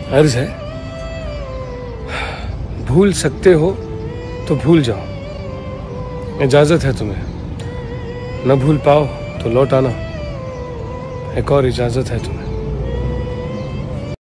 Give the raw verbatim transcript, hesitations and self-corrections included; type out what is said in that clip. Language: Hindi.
अर्ज है, भूल सकते हो तो भूल जाओ, इजाजत है तुम्हें। न भूल पाओ तो लौट आना, एक और इजाजत है तुम्हें।